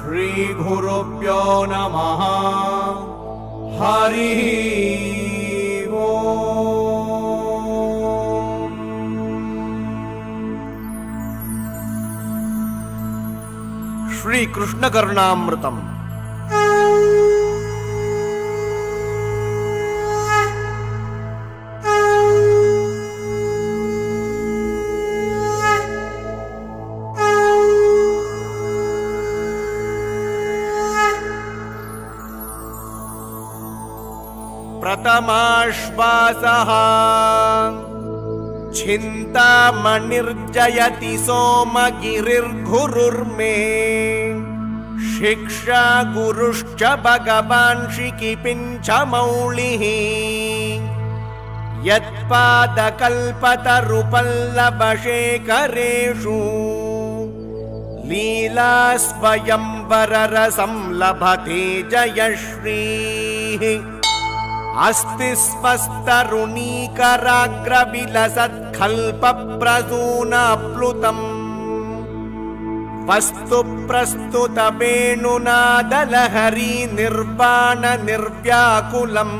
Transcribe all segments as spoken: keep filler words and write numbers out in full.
श्री गुरुभ्यो नमः। हरि ओम। श्री कृष्ण कर्णामृतम। प्रथमाश्वासः चिन्तामणिर्जयति सोमगिरिर्गुरुर्मे शिक्षा गुरुश्च भगवान् शिकिपिञ्च मौलिः यत्पादकल्पतरुपल्लभशेखरेषु लीला स्वयंवररसं लभते जयश्रीः अस्ति स्वस्तरुणीकराग्रविलसत्कल्पप्रसूनाप्लुतम् वस्तु प्रस्तुत वेणुनादलहरी निर्वाण निर्व्याकुलम्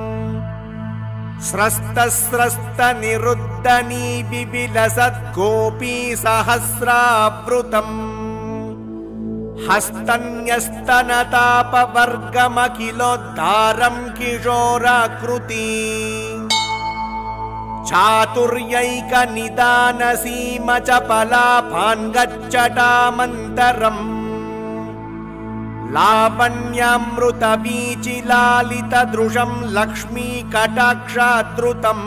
स्रस्तस्रस्त निरुद्धनी विविलसद्गोपी सहस्रावृतम् हस्तन्यस्तनतापवर्गमखिलोद्धारं किशोराकृति चातुर्यैकनिदानसीमचपलापान् गच्छटामन्तरम् लावण्यामृतवीचिलालितदृशं लक्ष्मीकटाक्षाद्रुतम्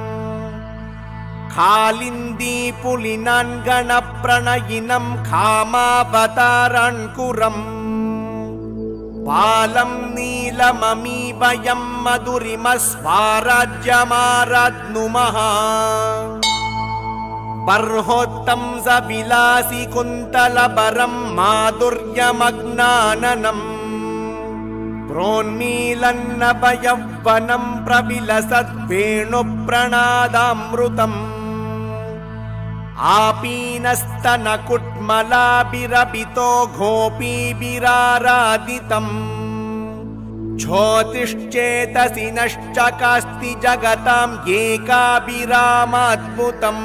कालिन्दी पुलिनाङ्गणप्रणयिनं कामावताराङ्कुरम् बालं नीलममीवयं मधुरिमस्वाराज्यमाराध्नुमः बर्होत्तंसविलासि कुन्तलबरं माधुर्यमग्नाननम् प्रोन्मीलन्नभयौवनं प्रविलसद्वेणुप्रणादामृतम् आपीनस्तनकुट्मलाभिरभितो गोपीभिराराधितम् ज्योतिश्चेतसि नश्चकास्ति जगतां एकाभिरामाद्भुतम्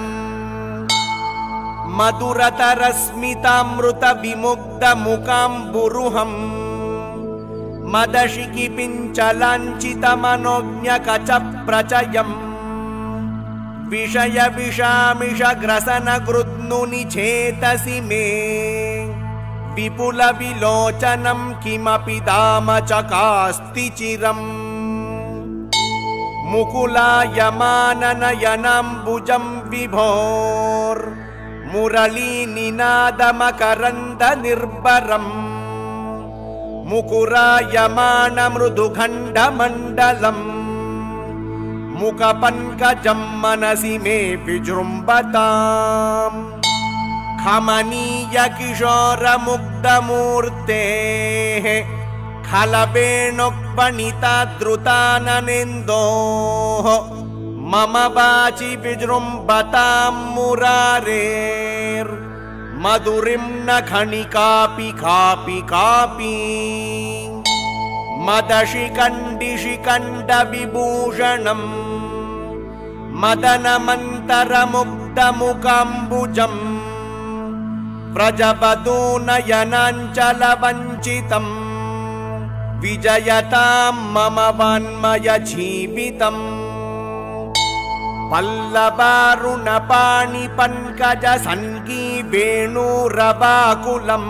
मधुरतरस्मितामृतविमुग्धमुखाम्बुरुहम् मदशिखिपिञ्चलाञ्छितमनोज्ञकचप्रचयम् विषय विषामिषग्रसन गृध्नुनि चेतसि मे विपुल विलोचनं किमपि धाम चकास्ति चिरम् मुकुलायमाननयनाम्बुजं विभोर् मुरलीनिनादमकरन्द निर्भरम् मुकुरायमान मृदुखण्डमण्डलम् मुखपङ्कजं मनसि मे विजृम्भताम् कमनीय किशोरमुग्धमूर्तेः खलवेणुक्पणिताद्रुताननेन्दोः मम वाचि विजृम्भतां मुरारेर् मधुरिं न खणिकापि कापि कापि मदशिखण्डिशिखण्डविभूषणम् मदनमन्तरमुग्धमुखाम्बुजम् व्रजवधूनयनाञ्चलवञ्चितम् विजयतां मम वान्मय जीवितम् पल्लवारुणपाणिपङ्कजसङ्गी वेणुरवाकुलम्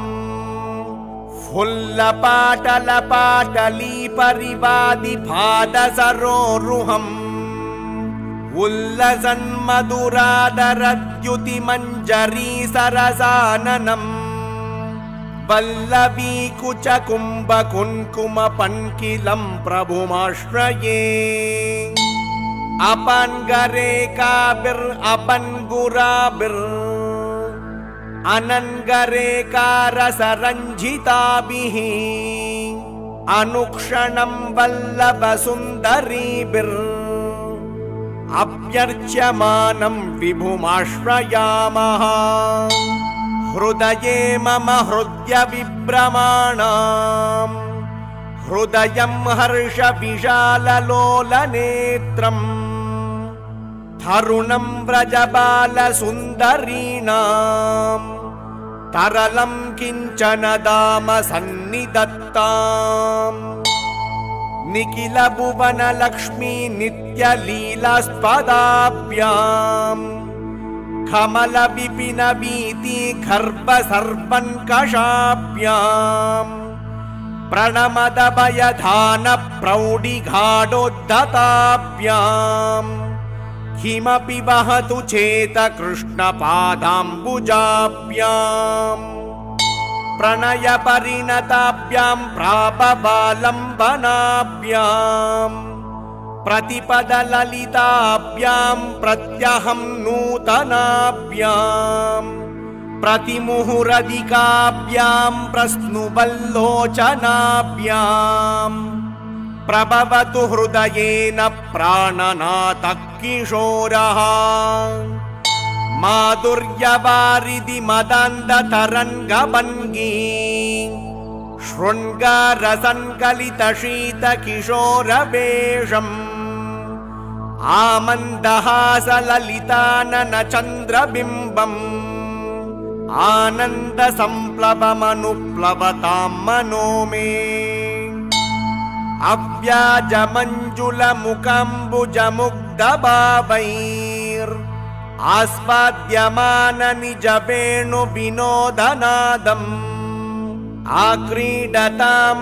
फुल्लपाटलपाटली परिवादिपादसरोरुहम् उल्लसन्मधुरादरद्युतिमञ्जरी सरसाननम् वल्लवी कुचकुम्भकुङ्कुमपङ्किलं प्रभुमाश्रये अपन्गरेकाभिर् अपन्गुराभिर् अनन्गरेकारसरञ्जिताभिः अनुक्षणं वल्लभसुन्दरीभिर् अभ्यर्च्यमानं विभुमाश्रयामः। हृदये मम हृदय विभ्रमाणाम् हृदयं हर्ष विशाललोलनेत्रम् तरुणं व्रजबालसुन्दरीणाम् तरलं किञ्चन दाम सन्निधत्ताम् निखिल भुवन लक्ष्मी नित्य लीलास्पदाभ्याम् कमल विपिन वीति गर्भ सर्वन्कषाभ्याम् प्रणमद भयधान प्रौढि घाडोद्धताभ्याम् किमपि वहतु चेत कृष्ण पादाम्बुजाभ्याम् प्रणय परिणताभ्याम् प्रापबालम्बनाभ्याम् प्रतिपद ललिताभ्याम् प्रत्यहं नूतनाभ्याम् प्रतिमुहुरधिकाभ्याम् प्रस्नुबल्लोचनाभ्याम् प्रभवतु हृदयेन प्राणनाथः किशोरः माधुर्यवारिधि मदान्धतरङ्गभङ्गी शृङ्गारसङ्कलितशीतकिशोरवेषम् आमन्दहासललिताननचन्द्रबिम्बम् आनन्दसंप्लवमनुप्लवतां मनो मे अव्याजमञ्जुलमुकाम्बुजमुग्धभावैर् आस्वाद्यमान निजवेणुविनोदनादम् आक्रीडतां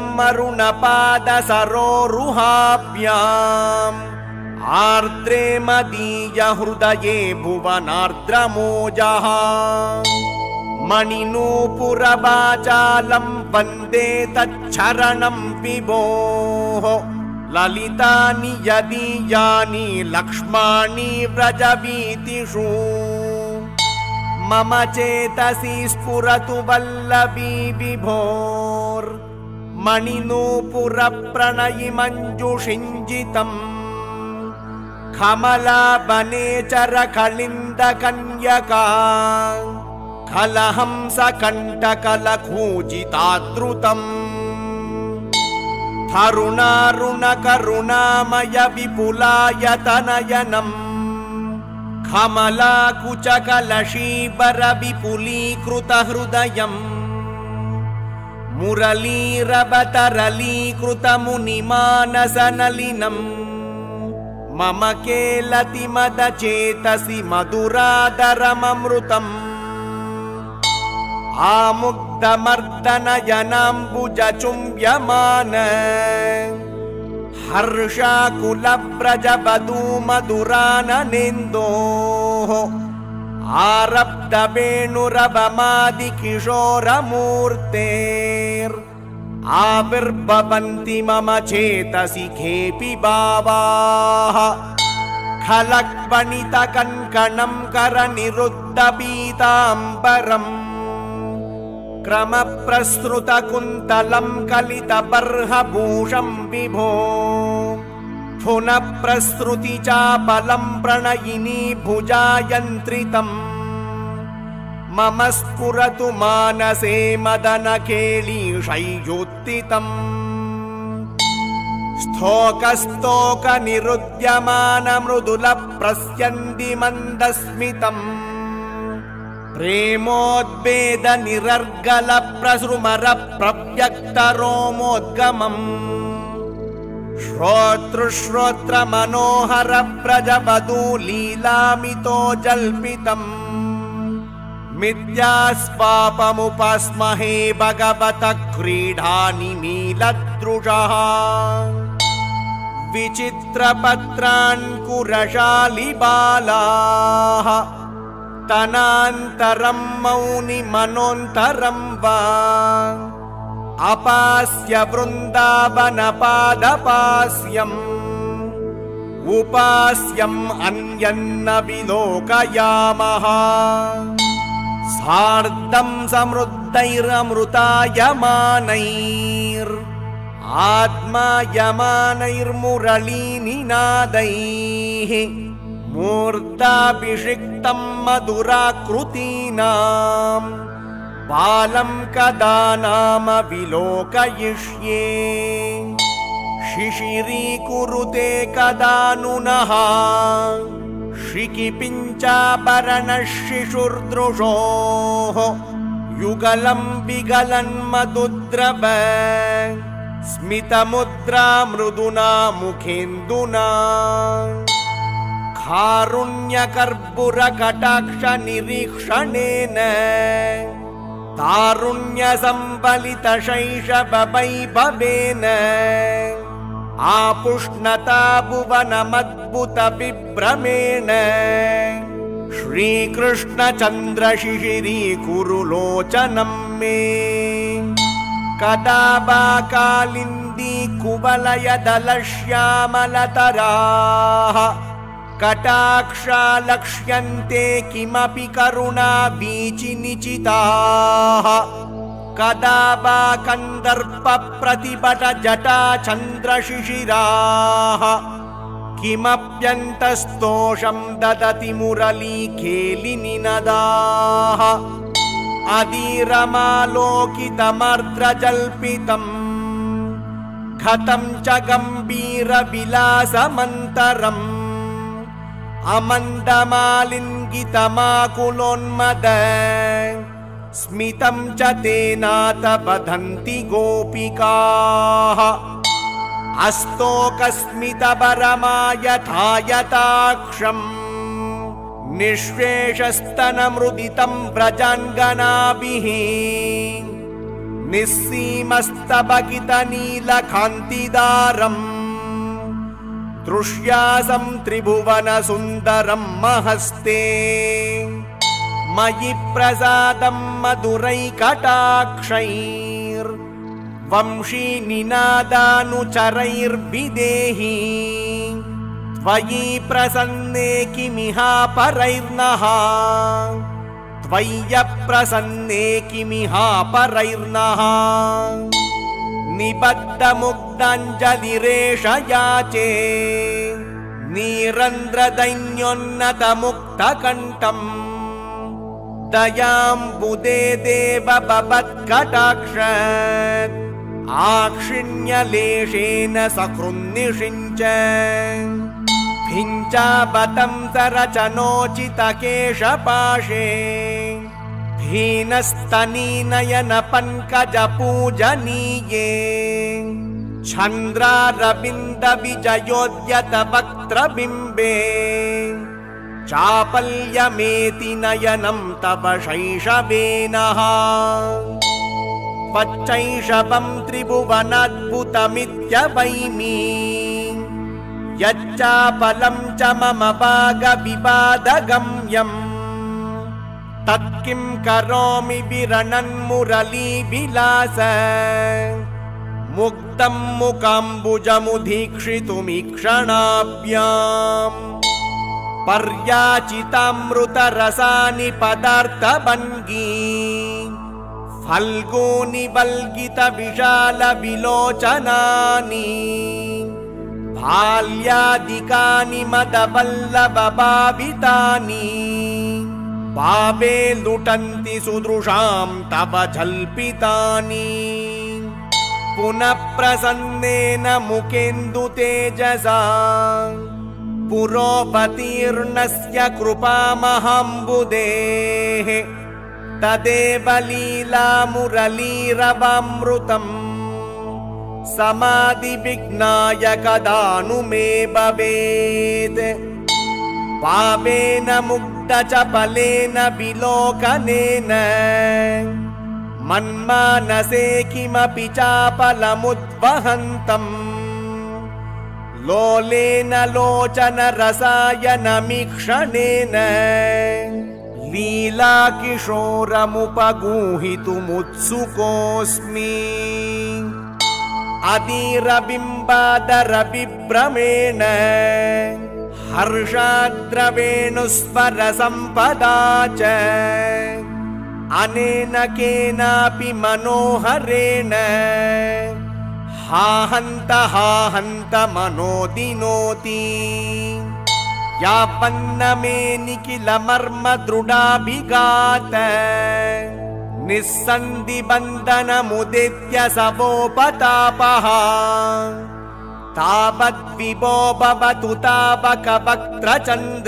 मरुणपादसरोरुहाभ्याम् आर्द्रे मदीय हृदये भुवनार्द्रमोजः मणिनूपुरवाचालं वन्दे तच्छरणं विभोः ललितानि यदीयानि लक्ष्माणि व्रजवीतिषु मम चेतसि स्फुरतु वल्लभी विभोर् मणिनूपुरप्रणयि मञ्जुषिञ्जितम् कमलावनेचर कलिन्दकन्यका कलहंस कण्टकलकूजिताद्रुतम् तरुणारुण करुणामय विपुलायतनयनम् कमलाकुचकलशीबर विपुलीकृत हृदयम् मुरलीरवतरलीकृत मुनिमानसनलिनम् मम केलति मद चेतसि मधुरादरममृतम् आमुग्धमर्दनयनाम्बुजचुम्ब्यमान हर्षाकुलव्रजवधू मधुराननेन्दोः आरब्धवेणुरवमादिकिशोरमूर्तेर् आविर्भवन्ति मम चेतसि केऽपि भावाः खलक्वणितकङ्कणं करनिरुद्धपीताम्बरम् क्रमप्रसृतकुन्तलं कलितबर्हभूषं विभो पुनः प्रसृतिचापलं प्रणयिनी भुजायन्त्रितम् मम स्फुरतु मानसे मदनकेलीशैयोत्थितम् स्तोकस्तोकनिरुध्यमान मृदुलप्रस्यन्ति मन्दस्मितम् प्रेमोद्वेद निरर्गल प्रसृमर प्रव्यक्तरोमोद्गमम् श्रोतृश्रोत्र मनोहर व्रजवधू लीलामितो जल्पितम् मिथ्यास्पापमुपस्महे भगवतः क्रीडानिमीलदृशः विचित्रपत्रान्कुरशालिबालाः तनान्तरं मौनि मनोन्तरं वा अपास्य वृन्दावनपादपास्यम् उपास्यम् अन्यन्न विलोकयामः सार्धं समृद्धैरमृतायमानैर् आत्मायमानैर्मुरलीनिनादैः मूर्धाभिषिक्तं मधुराकृतीनां बालं कदा नाम विलोकयिष्ये शिशिरीकुरुते कदा नुनः शिखिपिञ्चाभरणः शिशुर्दृशोः युगलं विगलन्मधुद्रव स्मितमुद्रा मृदुना मुखेन्दुना कारुण्यकर्पूरकटाक्षनिरीक्षणेन तारुण्यसम्बलितशैशववैभवेन आपुष्णता भुवनमद्भुतविभ्रमेण श्रीकृष्णचन्द्रशिशिरीकुरुलोचनं मे कदा वा कालिन्दी कुवलयदलश्यामलतराः कटाक्षा लक्ष्यन्ते किमपि करुणा वीचिनिचिताः कदा वा कन्दर्पप्रतिभटजटा चन्द्रशिशिराः किमप्यन्तस्तोषं ददति मुरलीखेलिनिनदाः अधीरमालोकितमर्द्रजल्पितम् घतं च गम्भीरविलासमन्तरम् अमन्दमालिङ्गितमाकुलोन्मद स्मितं च तेनाथ वदन्ति गोपिकाः अस्तोकस्मितपरमायथायताक्षम् निःशेषस्तनमृदितं व्रजाङ्गनाभिः निस्सीमस्तबकितनीलकान्तिदारम् दृश्यासं त्रिभुवनसुन्दरं महस्ते मयि प्रसादं मधुरैकटाक्षैर्वंशी निनादानुचरैर्विदेहि त्वयि प्रसन्ने किमिहापरैर्नः त्वय्यप्रसन्ने किमिहापरैर्नः निबद्धमुग्धाञ्जलिरेष याचे नीरन्द्रदैन्योन्नतमुक्तकण्ठम् दयाम्बुदे देव भवत्कटाक्ष आक्षिण्यलेशेन सकृन्निषिञ्च भिञ्चाबतं सरचनोचितकेशपाशे हीनस्तनीनयनपङ्कजपूजनीये छन्द्रारविन्दविजयोद्यतवक्त्रबिम्बे चापल्यमेति नयनं तव शैशवेनः त्वच्चैशवं त्रिभुवनाद्भुतमित्यवैमि यच्चापलं च मम भागविवादगम्यम् तत्किं करोमि विरणन्मुरलीविलास मुक्तं मुकाम्बुजमुदीक्षितुमीक्षणाभ्याम् पर्याचितामृतरसानि पदार्थभङ्गी फल्गूनि वल्गितविशालविलोचनानि बाल्यादिकानि मदवल्लभभावितानि भावे लुटन्ति सुदृशां तव जल्पितानि पुनः प्रसन्नेन मुखेन्दुतेजसा पुरोपतीर्णस्य कृपामहाम्बुदेः तदेव लीला मुरलीरवामृतम् समाधिविघ्नाय कदा नु मे भवेत् भावेन मुग्धचपलेन विलोकनेन मन्मानसे किमपि चापलमुद्वहन्तम् लोलेन लोचनरसायनमीक्षणेन लीलाकिशोरमुपगूहितुमुत्सुकोऽस्मि अधीरबिम्बादरविभ्रमेण हर्षाद्रवेणुस्वरसम्पदा च अनेन केनापि मनोहरेण हा हन्त हा हन्त मनोदिनोति यापन्न मे निखिल मर्म दृढाभिघात निस्सन्दिबन्धनमुदित्य सवोपतापः तावद्विभो भवतु तापकवक्त्रचन्द्र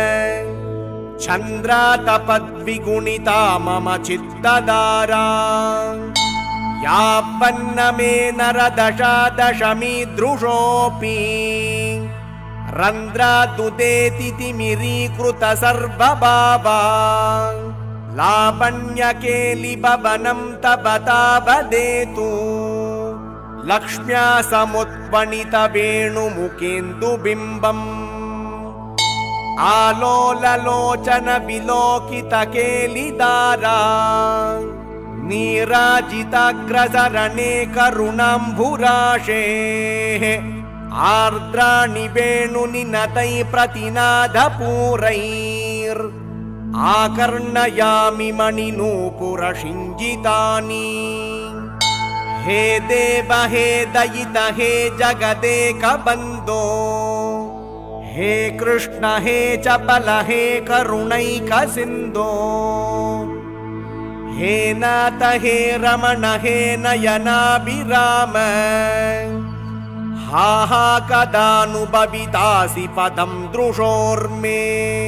चन्द्रातपद्विगुणिता मम चित्तदारा यावन्न मे नरदशादशमीदृशोऽपि रन्ध्रादुदेति तिमिरीकृत सर्वभावा लावण्यकेलिभवनं तव तावदेतु लक्ष्म्या समुत्पणितवेणुमुखेन्दुबिम्बम् आलोललोचन विलोकितकेलिदारा नीराजिताग्रसरणे करुणाम्भुराशेः आर्द्राणि वेणुनि नतै प्रतिनादपूरैर् आकर्णयामि मणिनूपुरशिञ्जितानि हे देव हे दयित हे जगदेकबन्धो हे कृष्ण हे चपल हे करुणैकसिन्धो हे नाथ हे रमण हे नयनाभिराम हा हा कदानुभवितासि पदं दृशोर्मे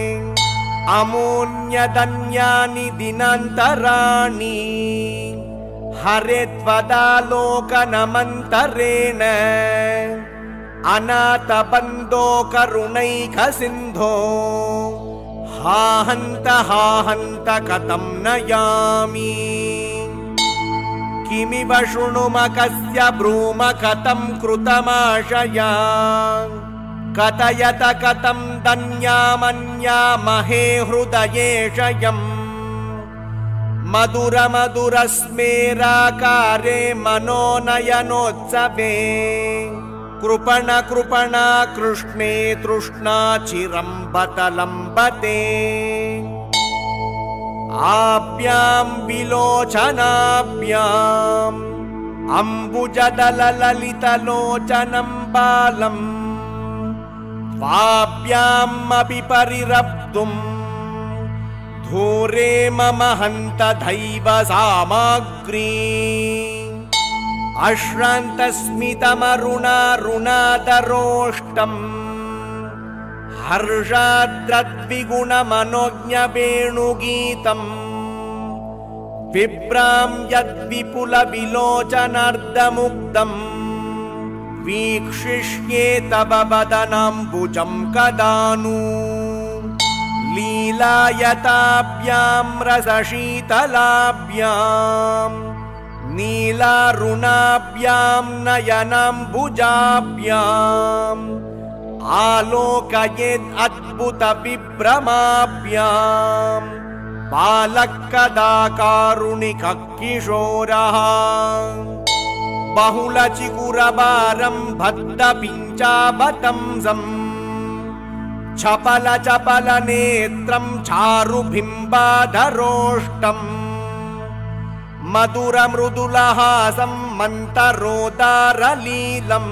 अमून्यदन्यानि दिनान्तराणि हरे त्वदालोकनमन्तरेण अनाथबन्धो करुणैकसिन्धो हा हन्त हा हन्त कथं नयामि किमिव शृणुमकस्य ब्रूम कथं कृतमाशया कथयत कथं धन्यामन्यामहे हृदयेशयम् मधुर मधुरस्मेराकारे मनोनयनोत्सवे कृपण कृपण कृष्णे तृष्णा चिरं बतलम्बते आभ्यां विलोचनाभ्याम् अम्बुजदलललितलोचनं बालम् त्वाभ्याम् अपि परिरब्धुम् धूरे मम हन्त दैव सामग्री अश्रान्तस्मितमरुणारुणादरोष्टम् हर्षाद्रद्विगुणमनोज्ञवेणुगीतम् विभ्रां यद्विपुलविलोचनार्धमुग्धम् वीक्षिष्ये तव वदनाम्बुजं कदानु लीलायताभ्यां रसशीतलाभ्यां नीलारुणाभ्यां नयनाम्बुजाभ्याम् आलोकयेद् अद्भुतविभ्रमाभ्याम् बालः कदा कारुणिकः किशोरः बहुलचिकुरभारं बद्धपिञ्चावतंसम् चपल चपल नेत्रं चारुबिम्बाधरोष्टम् मधुर मृदुलहासं मन्तरोदारलीलम्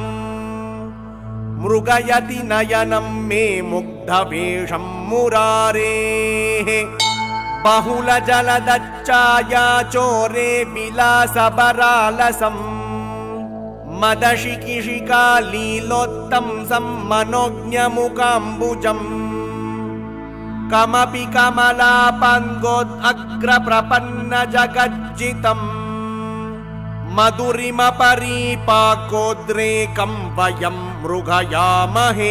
मृगयति नयनं मे मुग्धवेषं मुरारेः बहुल जलदच्चाया चोरे विलासपरालसम् मदशिकिशिका लीलोत्तंसं मनोज्ञमुकाम्बुजम् कमपि कमलापाङ्गोद् जगज्जितम् मधुरिमपरीपाकोद्रेकं वयं मृगयामहे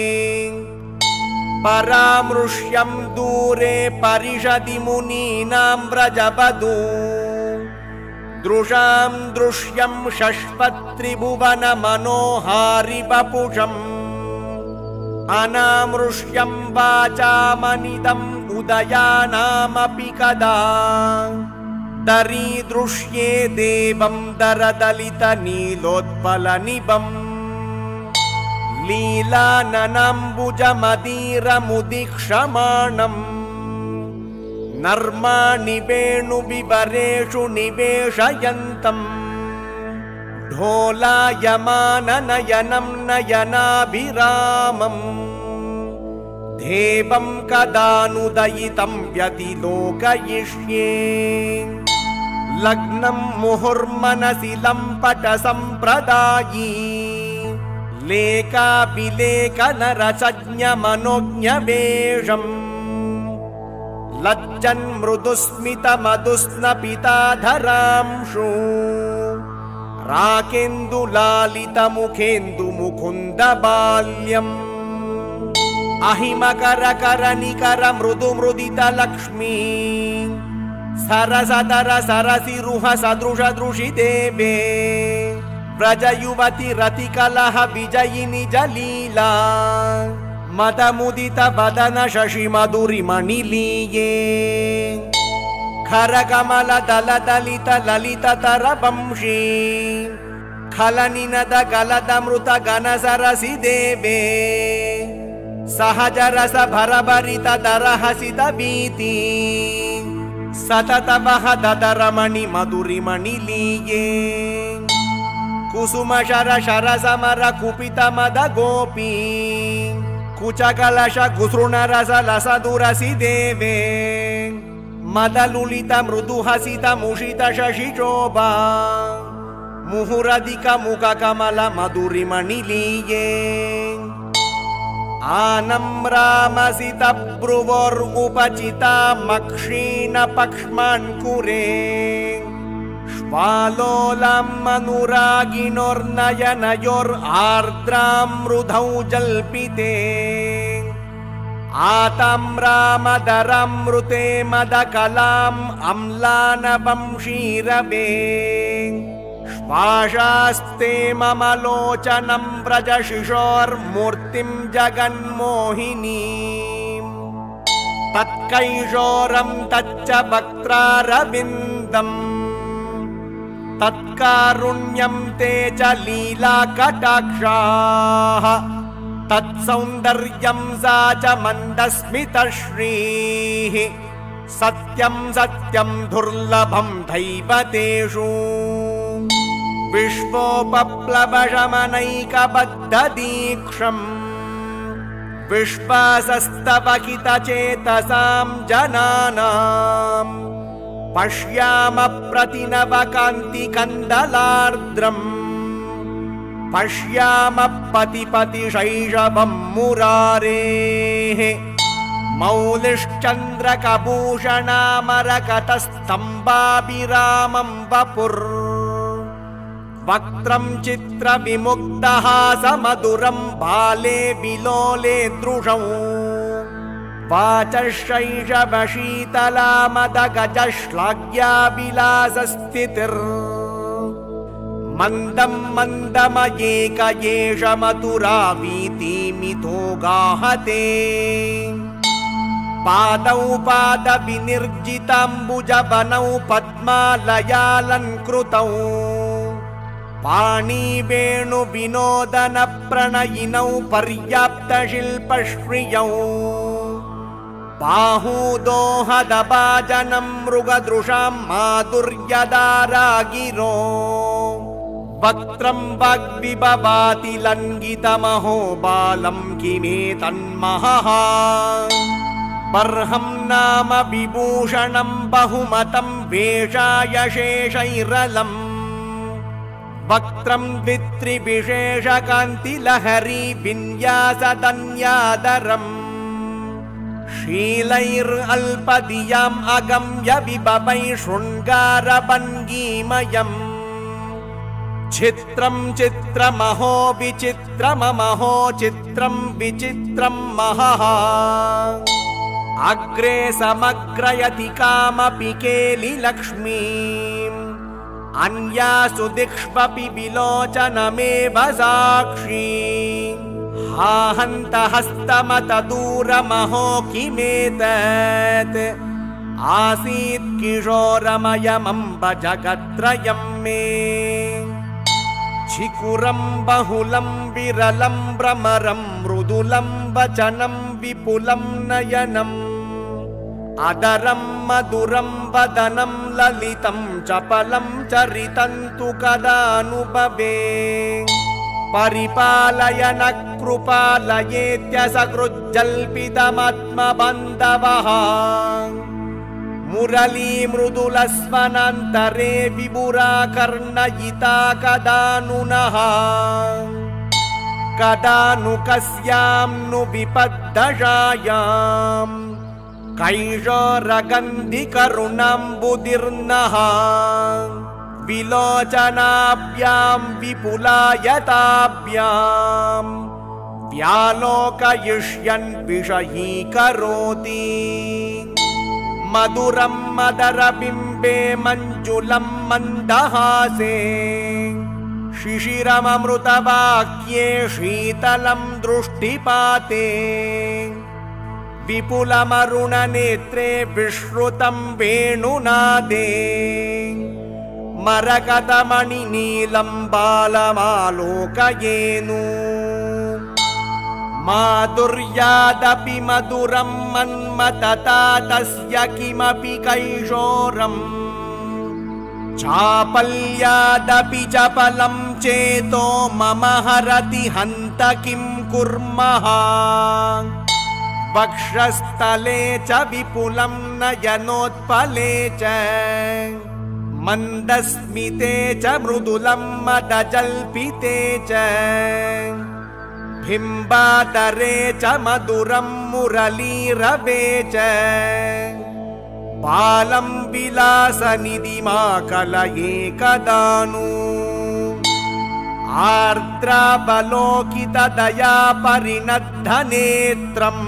परामृष्यं दूरे परिषदि मुनीनां व्रजवधू दृशां दृश्यं शश्वत्रिभुवन मनोहारि वपुषम् अनामृष्यं वाचामनिदम् उदयानामपि कदा दरीदृश्ये देवं दरदलितनीलोत्पलनिभम् लीलाननाम्बुजमदीरमुदीक्षमाणम् नर्माणि वेणुविवरेषु निवेशयन्तम् ढोलायमाननयनं नयनाभिरामम् देवं कदानुदयितं व्यतिलोकयिष्ये लग्नं मुहुर्मनसि लम्पट सम्प्रदायी लेखाभिलेखनरसज्ञमनोज्ञवेषम् लज्जन् मृदुस्मितमधुस्नपिताधरांशु राकेन्दुलालितमुखेन्दुमुकुन्दबाल्यम् अहिमकरकरनिकर मृदुमृदितलक्ष्मी सरसदर सरसिरुह सदृशदृशि देवे व्रजयुवति रतिकलह विजयिनि जलीला मदमुदित वदन शशि मधुरिमणिलीये खरकमल दल दलित ललित तरवंशी खलनिनद गलदमृत गणसरसि देवे सहज रस भरभरित दरहसित भीति सतत बह ददरमणि मधुरिमणिलीये कुसुम शर शर समर कुपित मद गोपी कुचकलश कुसृण रस लस दुरसि देवे मदलुलित मृदुहसित मुषित शशिशोभा मुहुरधिक मुख कमल मधुरिमणिलीये आनम्रामसित भ्रुवोर्मुपचिता मक्षीण पक्ष्मान्कुरे श्वालोलम् अनुरागिनोर्नयनयोर् आर्द्रामृधौ जल्पिते आताम्रामदरामृते मदकलाम् अम्लानवंशीरवे श्वाशास्ते मम लोचनं व्रज शिशोर्मूर्तिं जगन्मोहिनीम् तत्कैशोरं तच्च वक्त्रारविन्दम् तत्कारुण्यं ते च लीला कटाक्षाः तत्सौन्दर्यं सा च मन्दस्मितश्रीः सत्यं सत्यं दुर्लभं दैवतेषु विश्वोपप्लवशमनैकबद्धदीक्षम् विश्वासस्तवहितचेतसां जनानाम् पश्याम प्रतिनवकान्तिकन्दलार्द्रम् पश्याम पतिपतिशैशवं मुरारेः मौलिश्चन्द्रकभूषणामरकतस्तम्भाभिरामं वपुर् वक्त्रं चित्रविमुग्धहासमधुरं बाले विलोले दृशौ वाचशैशवशीतला मदगजश्लाघ्याविलासस्थितिर् मन्दं मन्दमयेक एष मधुरा वीतिमितो गाहते पादौ पादविनिर्जिताम्बुजवनौ पद्मालयालङ्कृतौ पाणिवेणुविनोदनप्रणयिनौ पर्याप्तशिल्पश्रियौ बाहूदोहदभाजनं मृगदृशां माधुर्यदारागिरो वक्त्रं वाग्विभवाति लङ्घितमहो बालं किमेतन्महः बर्हं नाम विभूषणं बहुमतं वेषाय शेषैरलम् वक्त्रं द्वित्रिविशेषकान्तिलहरी विन्यासधन्यादरम् शीलैरल्पधियाम् अगम्य विभवै शृङ्गारभङ्गीमयम् चित्रं चित्रमहो विचित्रममहो चित्रं विचित्रं महः अग्रे समग्रयति कामपि केलिलक्ष्मीम् अन्यासु दिक्ष्वपि विलोचनमेव साक्षी हा हन्त हस्तमत दूरमहो किमेतत् आसीत् किशोरमयमम्ब जगत्त्रयं मे चिकुरं बहुलं विरलं भ्रमरं मृदुलं वचनं विपुलं नयनम् अदरं मधुरं वदनं ललितं चपलं चरितं तु कदानुभवे परिपालयन कृपालयेत्य सकृज्जल्पितमात्मबन्धवः मुरली मृदुलस्वनान्तरे विभुरा कर्णयिता कदा नु नः कदा नु कस्यां नु विपद्दशायां कैशोरगन्धिकरुणाम्बुधिर्नः विलोचनाभ्यां विपुलायताभ्यां व्यालोकयिष्यन् विषयीकरोति मधुरं मदरबिम्बे मञ्जुलं मन्दहासे शिशिरममृतवाक्ये शीतलं दृष्टिपाते विपुलमरुणनेत्रे विश्रुतं वेणुनादे मरकतमणिनीलं बालमालोकयेनु माधुर्यादपि मधुरं मन्मथता तस्य किमपि कैशोरम् चापल्यादपि चपलं चेतो मम हरति हन्त किं कुर्मः वक्षस्थले च विपुलं नयनोत्पले च मन्दस्मिते च मृदुलं मदजल्पिते च बिम्बातरे च मधुरं मुरलीरवे च बालं विलासनिधिमाकलये कदा नु आर्द्रावलोकितदया परिणद्धनेत्रम्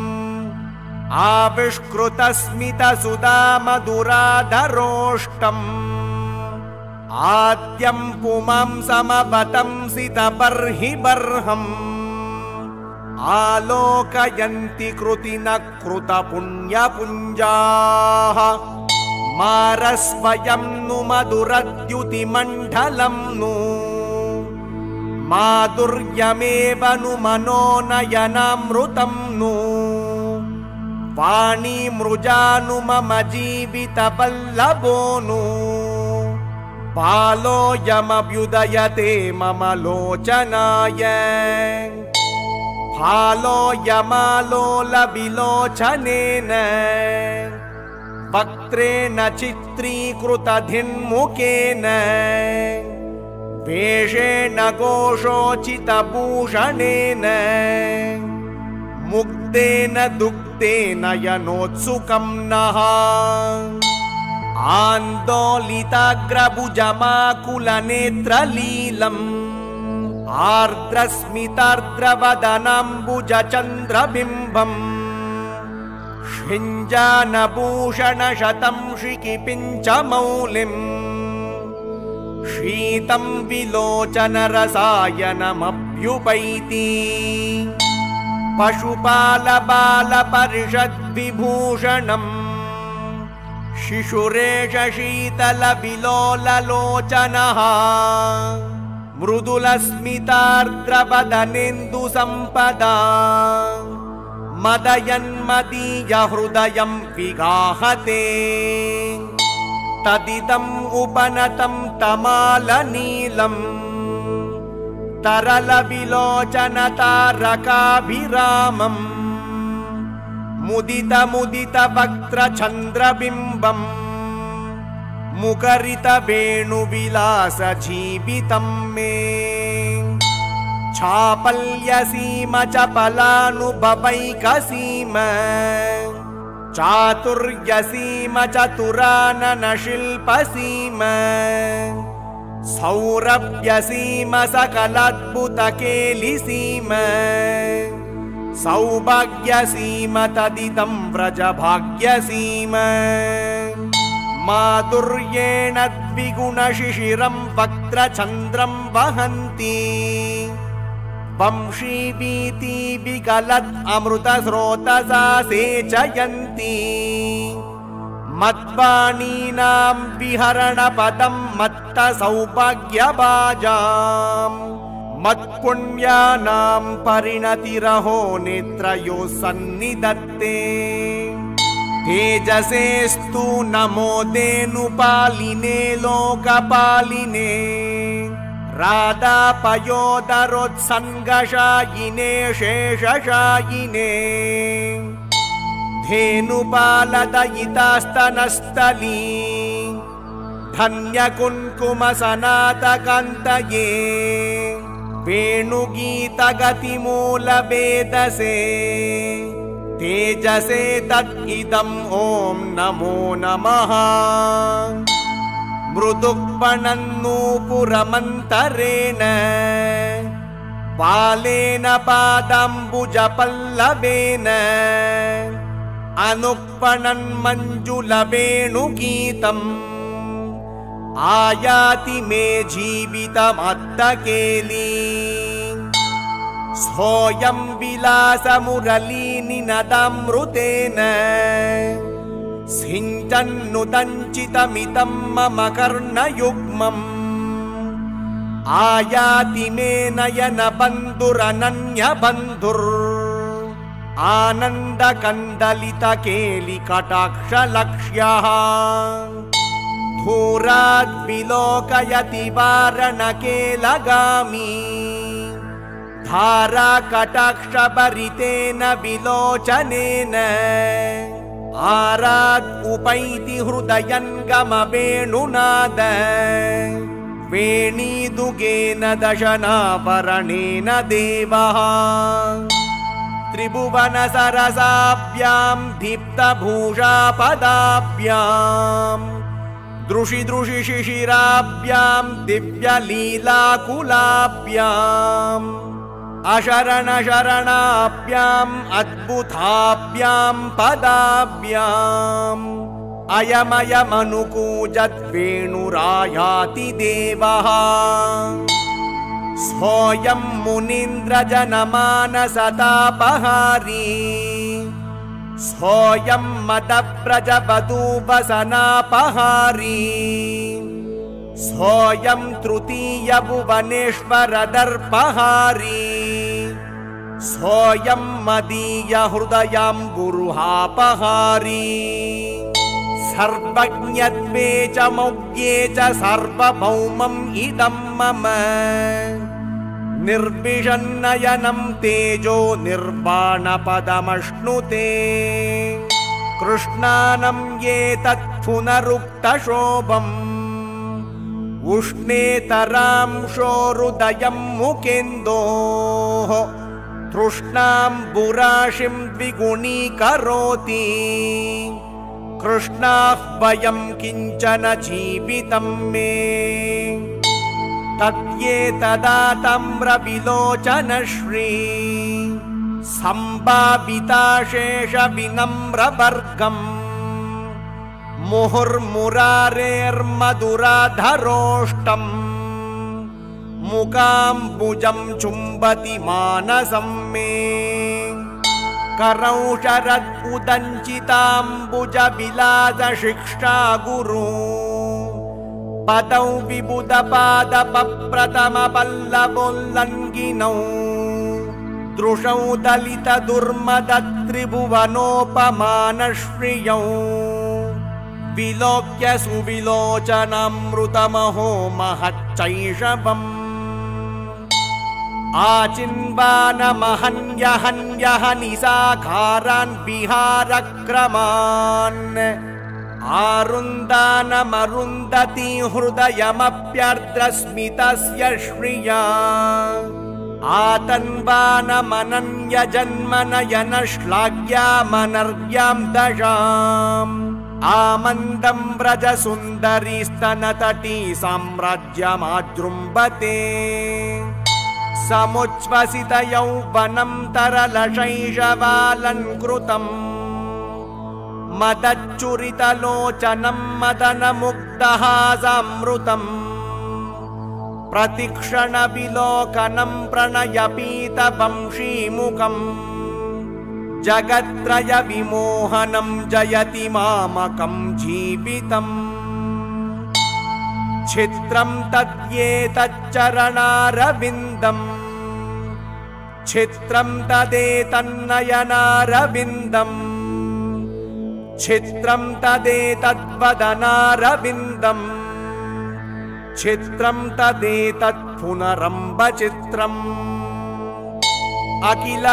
आविष्कृतस्मितसुधा मधुराधरोष्टम् आद्यं पुमांसमवतंसितबर्हिबर्हम् आलोकयन्ति कृतिन कृतपुण्यपुञ्जाः मारस्वयं नु मधुरद्युतिमण्डलं नु माधुर्यमेव नु मनोनयनामृतं नु वाणी मृजानु मम जीवितवल्लभो नु बालोऽयमभ्युदयते मम लोचनाय फालोऽयमालोलविलोचनेन वक्त्रेण चित्रीकृतधिन्मुखेन वेषेण घोषोचितभूषणेन मुग्धेन दुग्धेन यनोत्सुकं नः आन्दोलिताग्रभुजमाकुलनेत्रलीलम् आर्द्रस्मितार्द्रवदनाम्बुजचन्द्रबिम्बम् शिञ्जानभूषणशतं शिखिपिञ्चमौलिम् शीतं विलोचनरसायनमभ्युपैति पशुपालबालपरिषद्विभूषणम् शिशुरेष शीतलविलोललोचनः मृदुलस्मितार्द्रवदनेन्दुसम्पदा मदयन्मदीयहृदयं विगाहते तदिदम् उपनतं तमालनीलम् तरलविलोचनतारकाभिरामम् मुदित मुदित वक्त्रचन्द्रबिम्बम् मुखरित वेणुविलास जीवितं मे चापल्यसीम चपलानुभवैकसीम चातुर्यसीम चतुरानन शिल्पसीम सौरभ्यसीम सकलाद्भुतकेलिसीम सौभाग्यसीम तदिदं व्रजभाग्यसीम माधुर्येण द्विगुणशिशिरं वक्त्रचन्द्रं वहन्ति वंशीवीति विगलत् अमृतस्रोतसा सेचयन्ति मद्वाणीनां विहरणपदं मत्तसौभाग्यभाजाम् मत्पुण्यानां परिणतिरहो नेत्रयोः सन्निधत्ते तेजसेस्तु नमो धेनुपालिने लोकपालिने राधापयोदरोत्सङ्गशायिने शेषशायिने धेनुपालदयितास्तनस्थली धन्यकुङ्कुमसनातकान्तये वेणुगीतगतिमूलवेदसे तेजसे तद् ॐ नमो नमः मृदुक्पणन्नूपुरमन्तरेण बालेन पादाम्बुजपल्लवेन अनुक्पणन्मञ्जुलवेणुगीतम् आयाति मे जीवितमद्दकेली सोऽयं विलासमुरलीनिनदामृतेन सिञ्चन्नुदञ्चितमिदं मम कर्णयुग्मम् आयाति मे नयनबन्धुरनन्यबन्धुर् आनन्दकन्दलितकेलिकटाक्षलक्ष्यः धूराद्विलोकयति वारणकेलगामी धाराकटाक्षभरितेन विलोचनेन आराद् उपैति हृदयङ्गमवेणुनाद वेणीदुगेन दशनाभरणेन देवः त्रिभुवनसरसाभ्यां दीप्तभूषापदाभ्यां दृशि दृशि शिशिराभ्यां दिव्यलीलाकुलाभ्याम् अशरणशरणाभ्याम् अद्भुताभ्यां पदाभ्याम् अयमयमनुकूजद्वेणुरायाति देवः सोऽयं मुनीन्द्रजनमानसतापहारी सोऽयं मदव्रजवधूवसनापहारी सोऽयं तृतीयभुवनेश्वरदर्पहारी सोऽयं मदीयहृदयाम्बुरुहापहारी सर्वज्ञत्वे च मौज्ञे च सार्वभौमम् इदं मम निर्विषन्नयनं तेजो निर्वाणपदमश्नुते कृष्णानं ये तत्पुनरुक्तशोभम् उष्णेतरां शोरुदयं मुकेन्दोः तृष्णां बुराशिं द्विगुणीकरोति कृष्णाः वयं किञ्चन जीवितं मे तद्येतदा तम्रविलोचनश्री सम्भाविताशेषविनम्रवर्गम् मुहुर्मुरारेर्मधुराधरोष्टम् मुकाम्बुजं चुम्बति मानसं मे करौ शरदुदञ्चिताम्बुजविलासशिक्षा गुरु पदौ विबुधपादपप्रथमपल्लवोल्लङ्घिनौ दृशौ दलितदुर्मदत्रिभुवनोपमानश्रियौ विलोक्य सुविलोचनामृतमहो महच्चैषवम् आचिन्वानमहन्यहन्यहनिसाखारान् विहारक्रमान् आरुन्दानमरुन्धति हृदयमप्यर्द्रस्मितस्य श्रिया आतन्वानमनन्यजन्मनयनश्लाघ्यामनर्घ्यां दशाम् आमन्दं व्रजसुन्दरी स्तनतटी साम्राज्यमाजृम्भते समुच्छ्वसितयौवनं तरलशैशवालङ्कृतम् मदच्चुरितलोचनं मदनमुग्धहासामृतम् प्रतिक्षणविलोकनं प्रणयपीतवंशीमुखम् जगत्त्रय विमोहनं जयति मामकं जीवितम् चित्रं तद्येतच्चरणारविन्दम् चित्रं तदेतन्नयनारविन्दम् चित्रं तदेतद्वदनारविन्दम् चित्रं तदेतत्पुनरम्बचित्रम् अखिल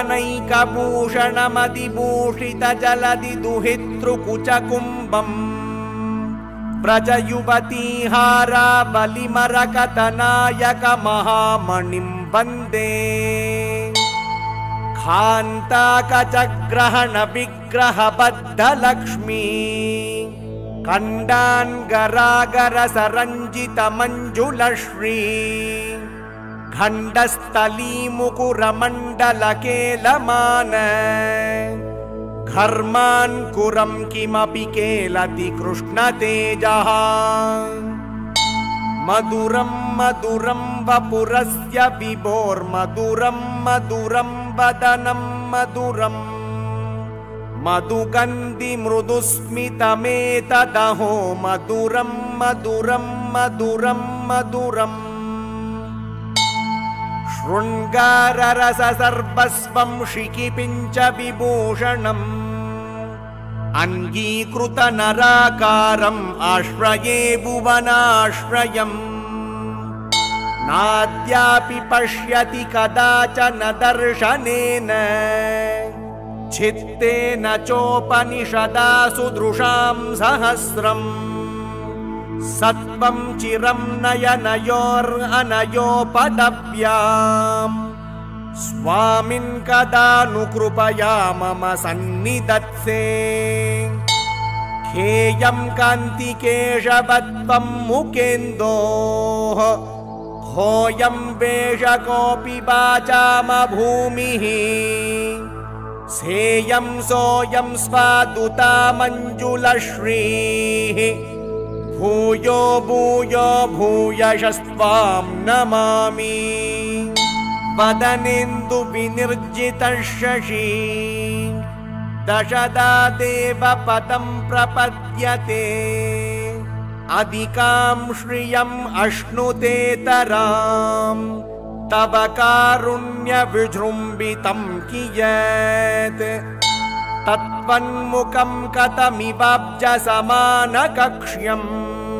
भुवनैकभूषणमतिभूषित जलधि दुहितृकुचकुम्भम् व्रजयुवतीहारा बलिमरकतनायक महामणिं वन्दे खान्ताकचग्रहण विग्रहबद्धलक्ष्मी कण्डान्गरागर सरञ्जित मञ्जुलश्री खण्डस्थली मुकुरमण्डलकेलमान घर्मान्कुरं किमपि केलति कृष्णतेजः मधुरं मधुरं वपुरस्य विभोर्मधुरं मधुरं वदनं मधुरम् मधुगन्धि मृदुस्मितमेतदहो मधुरं मधुरं मधुरं मधुरम् शृङ्गाररससर्वस्वं शिखिपिञ्च विभूषणम् अङ्गीकृतनराकारम् आश्रये भुवनाश्रयम् नाद्यापि पश्यति कदाचन दर्शनेन चित्तेन चोपनिषदा सुदृशां सहस्रम् सत्वं चिरं नयनयोरनयोपदव्याम् स्वामिन् कदानुकृपया मम सन्निधत्से हेयं कान्तिकेशवत्वं मुकेन्दोः होयं वेषकोऽपि वाचामभूमिः सेयं सोऽयं स्वादुता मञ्जुलश्रीः भूयो भूयो भूयशस्त्वां नमामि वदनेन्दु विनिर्जितः शशी दशदा देवपदं प्रपद्यते अधिकां श्रियम् अश्नुतेतराम् तव कारुण्य विजृम्भितं कियत् तत्त्वन्मुखं कथमिवाब्जसमानकक्ष्यम्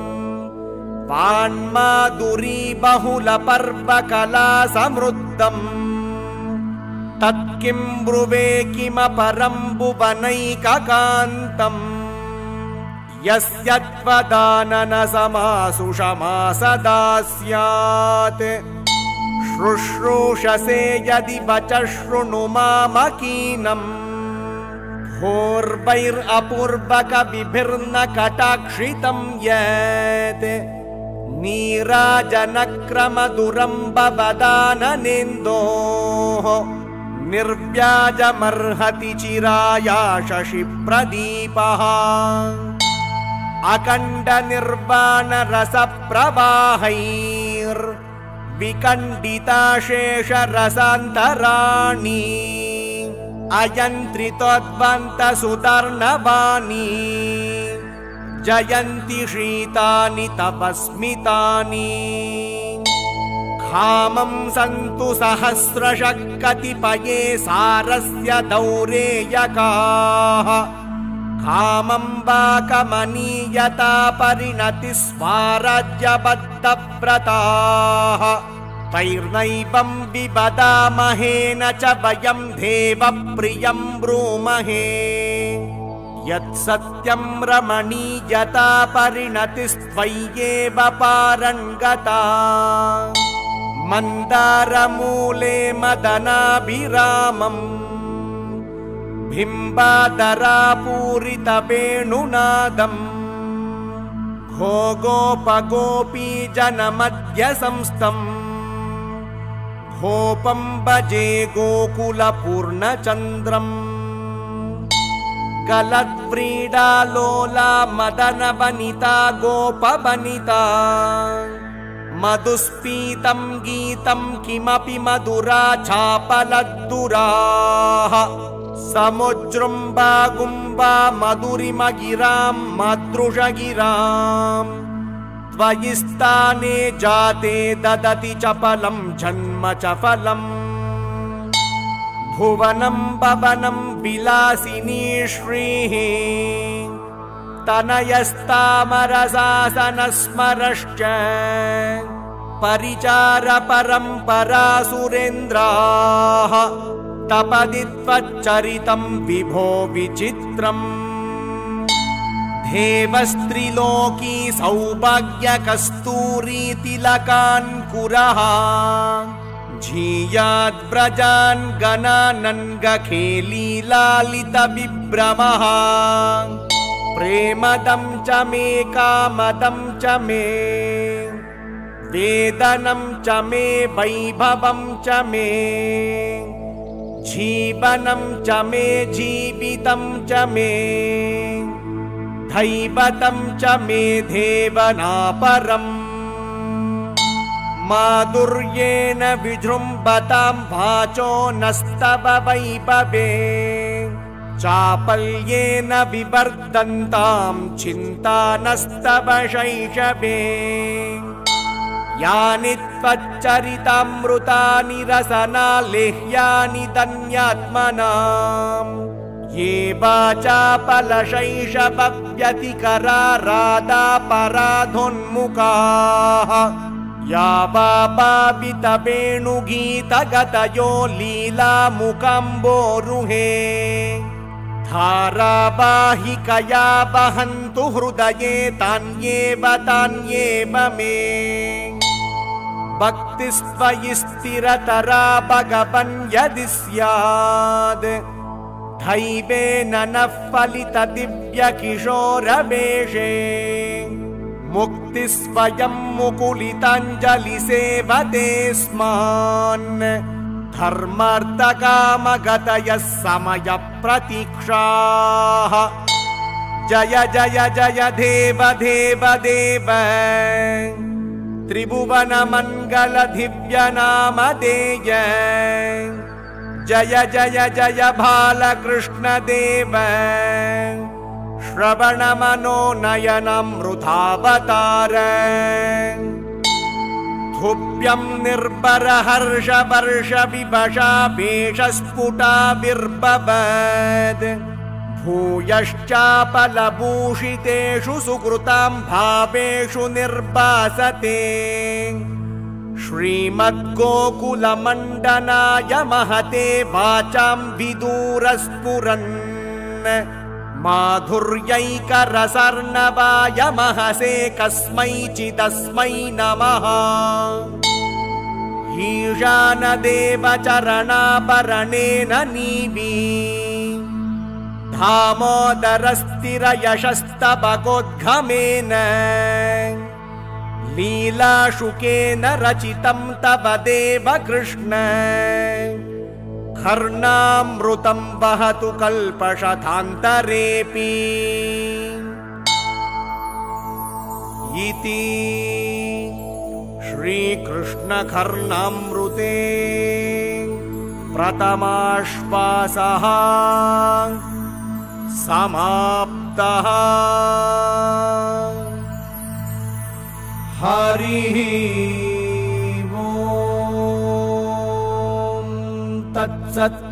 वान्माधुरी बहुलपर्वकला समृद्धम् तत्किं ब्रुवे किमपरं भुवनैककान्तम् यस्य त्वदानन समासुषमा सदा स्यात् शुश्रूषसे यदि वच शृणु मामकीनम् भोर्वैरपूर्वकविभिर्न कटाक्षितं यत् नीराजनक्रमधुरं भवदाननेन्दोः निर्व्याजमर्हति चिराया शशिप्रदीपः अखण्डनिर्वाणरसप्रवाहैर्विकण्डिता शेषरसान्तराणि अयन्त्रितोद्वन्तसुतर्णवाणी जयन्ति शीतानि तव स्मितानि कामं सन्तु सहस्रशः कतिपये सारस्य दौरेयकाः कामं वाकमनीयता परिणति स्वाराज्यबद्धव्रताः तैर्नैवं विवदामहे न च वयं देवप्रियं ब्रूमहे यत्सत्यं रमणीयता परिणतिस्त्वय्येव पारङ्गता मन्दारमूले मदनाभिरामम् बिम्बादरापूरितवेणुनादम् घोगोपगोपी जनमध्य संस्थम् गोपं भजे गोकुलपूर्णचन्द्रम् गलद्व्रीडालोला मदनवनिता गोपवनिता मधुस्पीतं गीतं किमपि मधुरा चापलद्दुराः समुजृम्बा गुम्बा मधुरिमगिरां मदृशगिराम् त्वयि स्थाने जाते ददति चपलं जन्म च फलम् भुवनं पवनं विलासिनी श्रीः तनयस्तामरसासनस्मरश्च परिचार परंपरा सुरेन्द्राः तपदि त्वच्चरितं विभो विचित्रम् देवस्त्रिलोकी सौभाग्य कस्तूरी तिलकान्कुरः झीयात् व्रजान् गणानन्गखेलीलालित विभ्रमः प्रेमदं च मे कामदं च मे वेदनं च मे वैभवं च मे जीवनं च मे जीवितं च मे दैवतं च मे देवनापरम् माधुर्येण विजृम्भतां वाचो नस्तव वैभवे चापल्येन विवर्धन्तां चिन्तानस्तव शैशवे यानि त्वच्चरितामृतानि रसनालेह्यानि धन्यात्मनाम् ये वाचापलशैशवव्यतिकरा राधापराधोन्मुखाः या वापापितवेणुगीतगतयो लीलामुकाम्बोरुहे धारावाहिकया वहन्तु हृदये तान्येव तान्येव मे भक्तिस्त्वयि स्थिरतरा भगवन् यदि स्याद् दैवेन नः फलित दिव्यकिशोरवेशे मुक्तिस्वयं मुकुलिताञ्जलि सेवते स्मान् धर्मार्थकामगतयः समय प्रतीक्षाः जय जय जय देव देव देव त्रिभुवन मंगल दिव्य नामधेय जय जय जय बालकृष्ण देव श्रवण मनोनयनामृतावतार तुभ्यं निर्भर हर्ष वर्ष विभषा वेशस्फुटाविर्भवद् भूयश्चापलभूषितेषु सुकृतां भावेषु निर्भासते श्रीमद्गोकुलमण्डनाय महते वाचां विदूरस्फुरन् माधुर्यैकरसर्णवाय महसे कस्मैचिदस्मै नमः ईशानदेवचरणाभरणेन नीवी दामोदरस्थिरयशस्तबकोद्गमेन लीलाशुकेन रचितं तव देव कृष्ण कर्णामृतं वहतु कल्पशतान्तरेऽपि इति श्रीकृष्ण कर्णामृते प्रथमाश्वासः समाप्तः। हरिः ओम् तत्सत्।